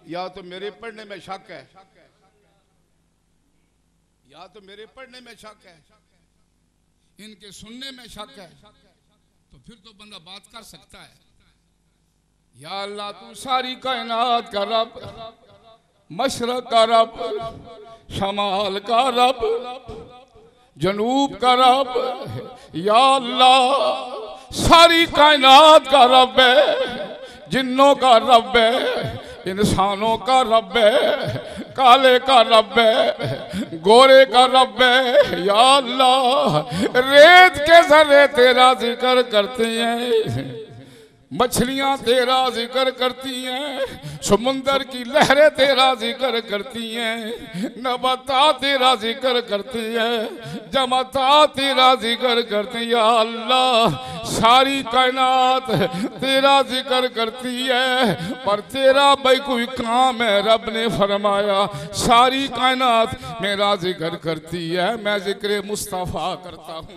या तो मेरे पढ़ने में शक है, या तो मेरे पढ़ने में शक है, इनके सुनने में शक है, तो फिर तो बंदा बात कर सकता है। या अल्लाह तू सारी कायनात का रब, मशरक का रब, शमाल का रब, जनूब का रब, या अल्लाह सारी कायनात का रब है, जिन्नों का रब है, इंसानों का रब है, काले का रब है, गोरे का रब है। या अल्लाह रेत के ज़र्रे तेरा जिक्र करते हैं, मछलियां तेरा जिक्र करती हैं, समुंदर की लहरें तेरा जिक्र करती हैं, नबाता तेरा जिक्र करती हैं, जमाता तेरा जिक्र करती हैं। या अल्लाह सारी कायनात तेरा जिक्र करती है, पर तेरा भाई कोई काम है। रब ने फरमाया सारी कायनात मेरा जिक्र करती है, मैं जिक्र मुस्तफ़ा करता हूँ।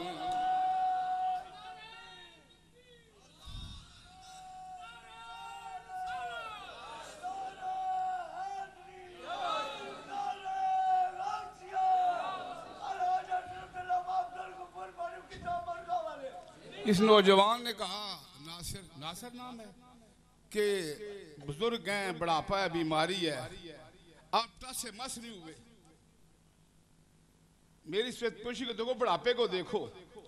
इस नौजवान ने कहा, नासिर, नासिर नाम है, कि बुजुर्ग हैं, बुढ़ापा है, बीमारी है, आप टस से मस नहीं हुए। मेरी स्वेत पोशी को देखो, बुढ़ापे को देखो।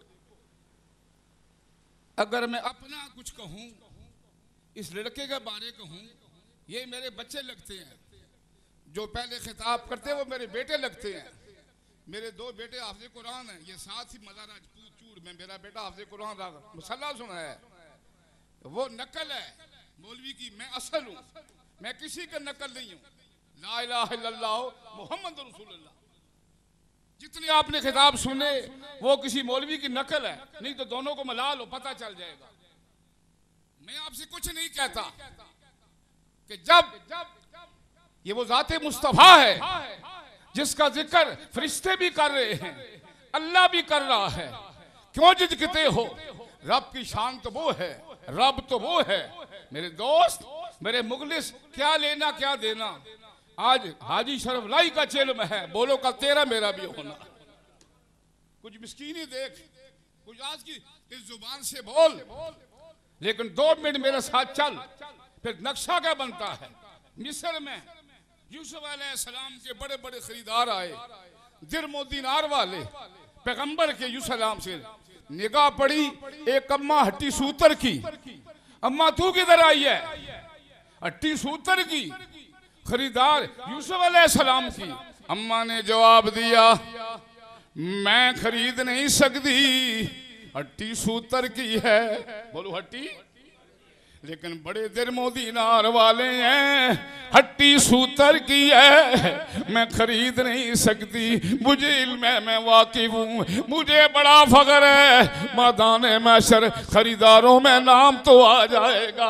अगर मैं अपना कुछ कहूं, इस लड़के के बारे कहूं, ये मेरे बच्चे लगते हैं, जो पहले खिताब करते हैं वो मेरे बेटे लगते हैं। मेरे दो बेटे हाफिज़ कुरान हैं, ये साथ ही मज़ार राजपूत चूड़ में मेरा बेटा हाफिज़ कुरान मुसल्ला सुना है, वो नकल है मौलवी की, मैं असल हूँ, मैं किसी का नकल नहीं हूँ। ला इलाहा इल्लल्लाह मुहम्मद रसूलुल्लाह, जितने आपने खिताब सुने वो किसी मौलवी की नकल है, नहीं तो दोनों को मिला लो, पता चल जाएगा। मैं आपसे कुछ नहीं कहता कि जब ये वो ज़ाते मुस्तफ़ा है जिसका जिक्र फरिश्ते भी कर रहे हैं, अल्लाह भी कर रहा है, क्यों झिझकते हो? रब की शान तो वो है, रब तो वो है। मेरे दोस्त, मेरे मुगलिस, क्या लेना क्या देना। आज हाजी शरफ लाई का चिल्म है, बोलो का तेरा मेरा भी होना। कुछ मिस्कीनी देख, कुछ आज की इस जुबान से बोल, लेकिन 2 मिनट मेरे साथ चल, फिर नक्शा क्या बनता है। मिस्र में यूसुफ अलैहिस्सलाम के बड़े बड़े खरीदार आए, दिरमो दीनार वाले, पैगंबर के यूसुफ अलैहिस्सलाम से निगाह पड़ी, एक अम्मा हट्टी सूतर की। अम्मा तू किधर आई है? हट्टी सूतर की, खरीदार यूसुफ अलैहिस्सलाम की। अम्मा ने जवाब दिया, मैं खरीद नहीं सकती, हट्टी सूतर की है। बोलो हट्टी, लेकिन बड़े दिरमो दीनार वाले हैं, हट्टी सूतर की है, मैं खरीद नहीं सकती। मुझे इल्म है, मैं वाकिफ हूँ, मुझे बड़ा फख्र है, मैदाने महशर खरीदारों में नाम तो आ जाएगा।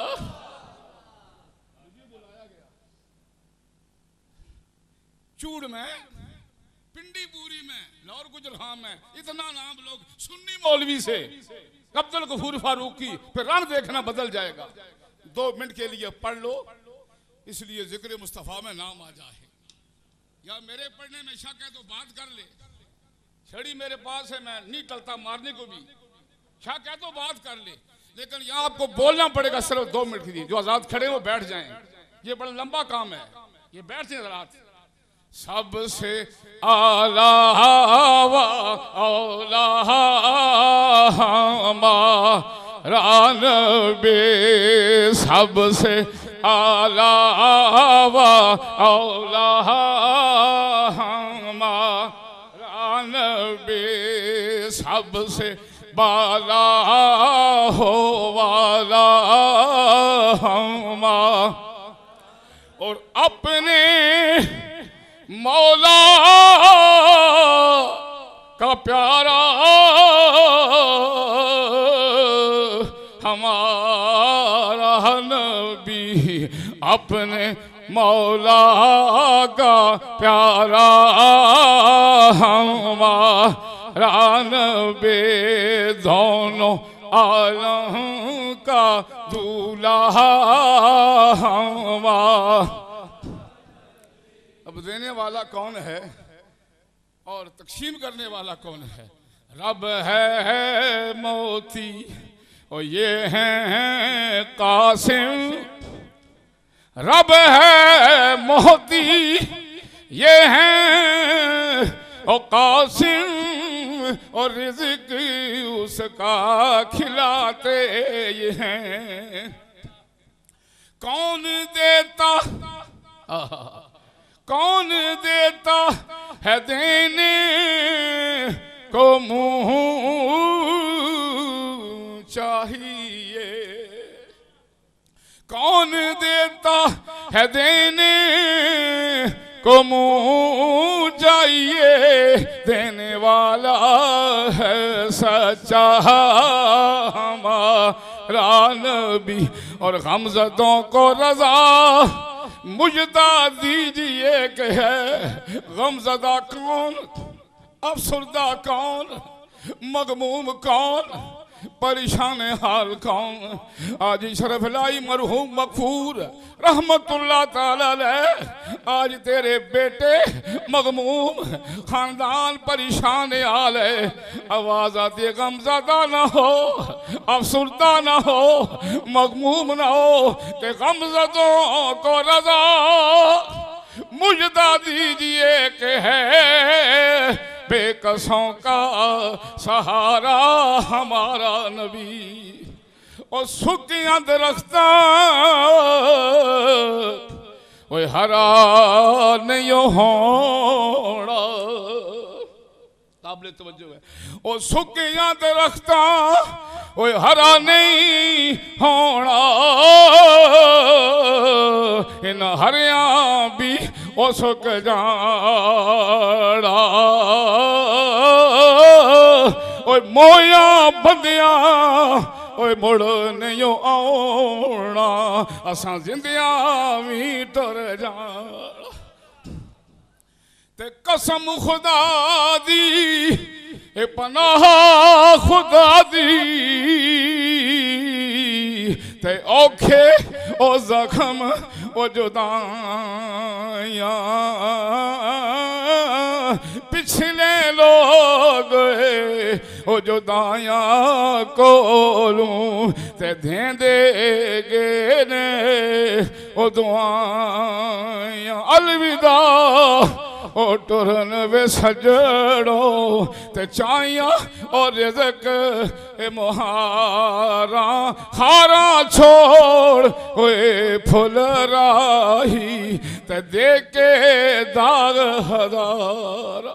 चूड़ में, पिंडी पूरी में, लाहौर गुजरात में इतना नाम लोग सुन्नी मौलवी से, अब्दुल गफूर फारूकी, फिर रंग देखना बदल जाएगा। 2 मिनट के लिए पढ़ लो, इसलिए जिक्र मुस्तफ़ा में नाम आ जाए। या मेरे पढ़ने में शक है तो बात कर ले, छड़ी मेरे पास है, मैं नहीं टलता मारने को भी। शक है तो बात कर ले, लेकिन यहाँ आपको बोलना पड़ेगा सिर्फ 2 मिनट के लिए। जो आजाद खड़े हो बैठ जाएं, ये बड़ा लंबा काम है, ये बैठ जाए जरा। सबसे आला औला हमारा नबी, सबसे आला औला हमारा नबी, सबसे बाला हो वाला हमारा, और अपने मौला का प्यारा हमारा नबी, अपने मौला का प्यारा हमारा नबी, दोनों आलम का दूल्हा हमारा अब देने वाला कौन है और तकसीम करने वाला कौन है? रब है मोती और ये हैं कासिम। रब है मोती ये हैं और कासिम, और रिज़्क उसका खिलाते ये हैं। कौन देता कौन देता है देने को मुँह चाहिए। कौन देता है देने को मुँह चाहिए। देने वाला है सच्चा हमारा नबी, और गमज़दों को रज़ा मुजदा दीजिए कि है गमज़दा कौन, अफसरदा कौन, मगमूम कौन, परेशान हाल कौन। आज शरफ लाई मरहूम मगफूर रहमतुल्लाह ताला अलैह, आज तेरे बेटे मगमूम, खानदान परेशान हाल है। आवाज आती है गमज़दा ना हो, अफसरदा ना हो, मगमूम ना हो, कि गमज़दों को रज़ा मुजदा दीजिए कि है बेकसों का सहारा हमारा नबी। और सुखियां दरख्ता वो हरा नहीं होना, काबिल तवज्जो है। और सुखियां दरख्ता वो हरा नहीं होना, इन हरिया भी ओ सुख जाड़ा। ओए मोया बंदिया ओए मुड़ नहीं आना, असां जिंदिया भी टुर जा। ते कसम खुदा दी ए पनाह खुदा दी, ते औखे ओ जख्म ओ जुदाइयां पिछले लोग ओ जुदाइयां कोलूं ते देंदे गे ने ओ दुआइयां। अलविदा ओ टुरन वे सजड़ो, ते चाइया और रिज़्क ए मुहारा खारा छोड़ हुए फुल राही, ते देके दाग हजार।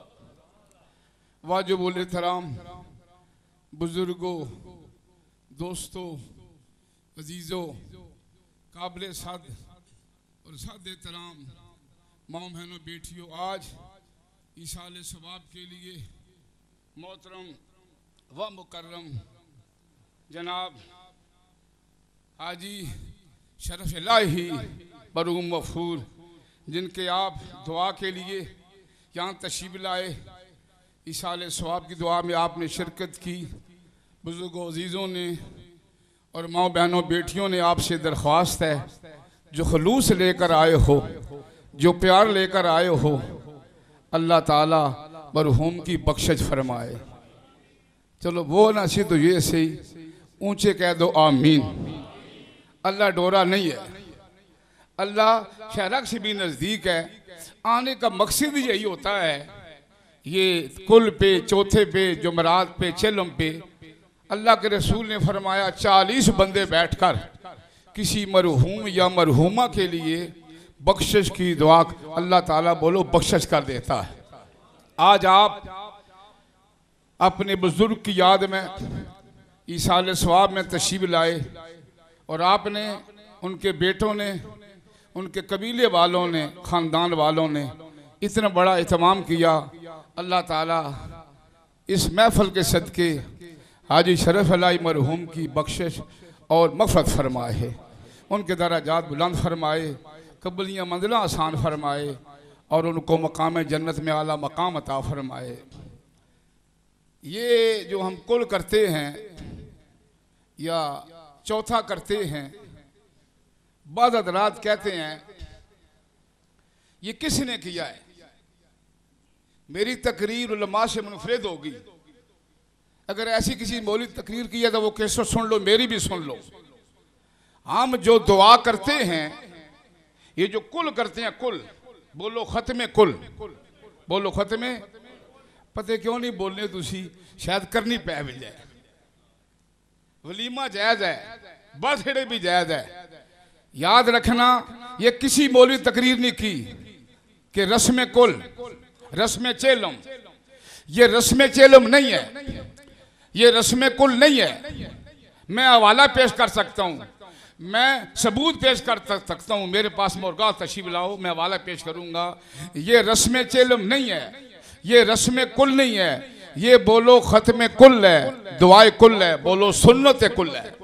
वाजिबुल एहतराम बुजुर्गों, दोस्तों, अजीज़ों, काबिल साद और साद एहतराम माँ बहनों, बेटियों, आज ईसाले सवाब के लिए मोहतरम व मुकर्रम जनाब हाजी शरफ इलाही मरहूम मगफूर, जिनके आप दुआ के लिए यहाँ तशरीफ़ लाए, ईसाले सवाब की दुआ में आपने शिरकत की। बुजुर्गों, अजीज़ों ने और माँ बहनों, बेटियों ने आपसे दरख्वास्त है, जो खलूस लेकर आए हो, जो प्यार लेकर आए हो, अल्लाह ताला मरहूम की बख्शिश फरमाए। चलो वो ना सी तो ये सही, ऊंचे कह दो आमीन। अल्लाह डोरा नहीं है, अल्लाह शहरक से भी नज़दीक है। आने का मकसद ही यही होता है, ये कुल पे, चौथे पे, जुमरात पे, चलम पे अल्लाह के रसूल ने फरमाया 40 बंदे बैठकर किसी मरहूम या मरहूमा के लिए बख्शिश की दुआ, अल्लाह ताला बोलो बख्शिश कर देता है। आज आप अपने बुजुर्ग की याद में ईसाले सवाब में तशरीफ़ लाए, और आपने, उनके बेटों ने, उनके कबीले वालों ने, ख़ानदान वालों ने इतना बड़ा एहतमाम किया। अल्लाह ताला इस महफल के सदके हाजी शरफ इलाही मरहूम की बख्शिश और मग़फ़िरत फरमाए है, उनके दराजात बुलंद फरमाए, कबूलियाँ मंजिला आसान फरमाए, और उनको मकाम जन्नत में आला मकाम अता फरमाए। ये जो हम कुल करते हैं या चौथा करते हैं, बाद हज़रात कहते हैं ये किसने किया है? मेरी तकरीर उलमा से मुनफरिद होगी। अगर ऐसी किसी मौलवी तकरीर की है तो वो कैसे सुन लो, मेरी भी सुन लो। हम जो दुआ करते हैं, ये जो कुल करते हैं, कुल बोलो खत्मे कुल, बोलो खत्मे, पता क्यों नहीं बोलने तुसी, शायद करनी पै भी जाए। वलीमा जायज है, बर्थडे भी जायज है। याद रखना, ये किसी मौलवी तकरीर नहीं की कि रस्म कुल, रस्म चेलम, ये रस्म चेलम नहीं है, ये रस्म कुल नहीं है। मैं हवाला पेश कर सकता हूँ, मैं सबूत पेश कर सकता हूँ, मेरे पास मुर्गा तशरीफ लाओ, मैं हवाला पेश करूँगा। ये रस्म चेलम नहीं है, ये रस्म कुल नहीं है, ये बोलो खत्म कुल है, दुआए कुल है, बोलो सुन्नत कुल है।